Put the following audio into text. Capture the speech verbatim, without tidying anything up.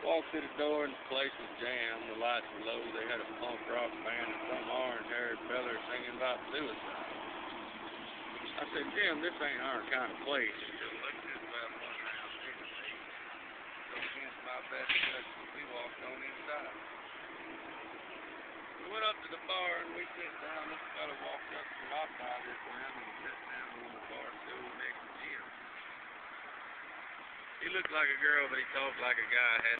walked to the door and the place was jammed. The lights were low. They had a punk rock band and some orange-haired fella singing about suicide. I said, Jim, this ain't our kind of place. He said, well, let's just about one around sixty. So against my best judgment, we walked on inside. We went up to the bar and we sat down. This fella walked up from my side of this round and sat down on the bar stool next to Jim. He looked like a girl, but he talked like a guy. Had